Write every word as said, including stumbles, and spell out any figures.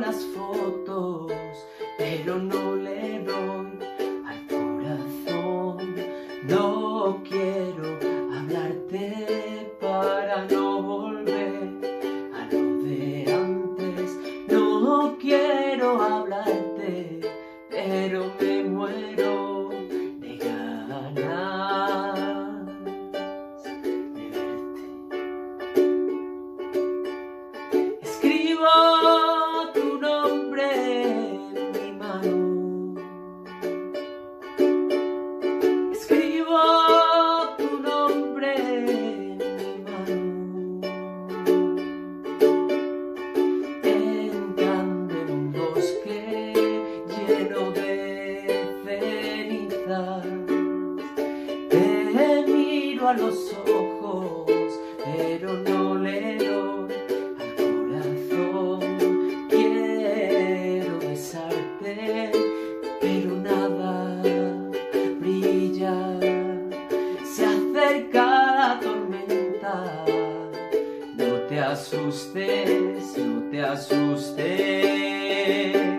las fotos, pero no le doy al corazón. No quiero hablarte para no volver a lo de antes. No quiero hablarte, pero me muero de ganas de verte. Escribo tu nombre en mi mano. Escribo tu nombre en mi mano. Entrando en un bosque lleno de cenizas, te miro a los ojos, pero no le doy al corazón. Quiero besarte, pero nada brilla. Se acerca la tormenta. No te asustes, no te asustes.